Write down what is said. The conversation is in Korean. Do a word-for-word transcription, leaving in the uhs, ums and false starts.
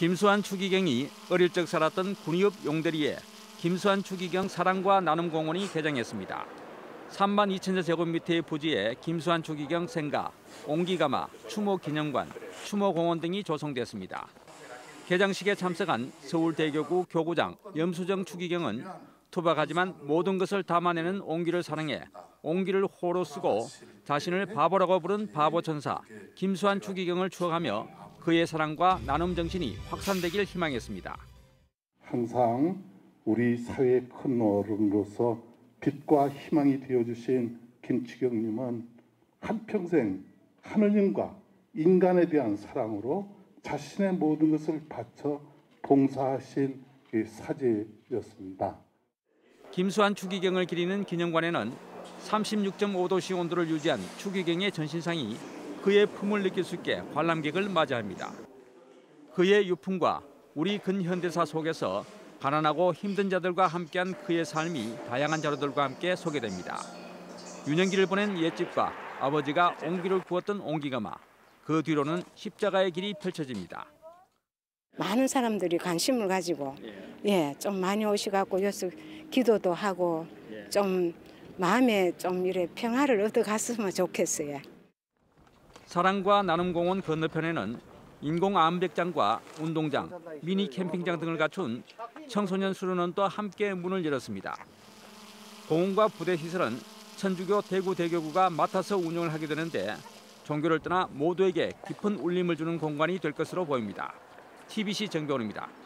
김수환 추기경이 어릴 적 살았던 군위읍 용대리에 김수환 추기경 사랑과 나눔 공원이 개장했습니다. 삼만 이천여 제곱미터의 부지에 김수환 추기경 생가, 옹기가마, 추모 기념관, 추모 공원 등이 조성됐습니다. 개장식에 참석한 서울대교구 교구장 염수정 추기경은 투박하지만 모든 것을 담아내는 옹기를 사랑해 옹기를 호로 쓰고 자신을 바보라고 부른 바보천사 김수환 추기경을 추억하며 그의 사랑과 나눔 정신이 확산되길 희망했습니다. 항상 우리 사회의 큰 어른으로서 빛과 희망이 되어주신 김추경님은 한평생 하느님과 인간에 대한 사랑으로 자신의 모든 것을 바쳐 봉사하신 사제였습니다. 김수환 추기경을 기리는 기념관에는 삼십육 점 오 도씨 온도를 유지한 추기경의 전신상이 그의 품을 느낄 수 있게 관람객을 맞이합니다. 그의 유품과 우리 근현대사 속에서 가난하고 힘든 자들과 함께한 그의 삶이 다양한 자료들과 함께 소개됩니다. 유년기를 보낸 옛집과 아버지가 옹기를 구웠던 옹기가마, 그 뒤로는 십자가의 길이 펼쳐집니다. 많은 사람들이 관심을 가지고 예, 좀 많이 오셔갖고 여기서 기도도 하고 좀 마음에 좀 이래 평화를 얻어갔으면 좋겠어요. 사랑과 나눔 공원 건너편에는 인공 암벽장과 운동장, 미니 캠핑장 등을 갖춘 청소년 수련원도 함께 문을 열었습니다. 공원과 부대 시설은 천주교 대구대교구가 맡아서 운영을 하게 되는데 종교를 떠나 모두에게 깊은 울림을 주는 공간이 될 것으로 보입니다. 티비씨 정병훈입니다.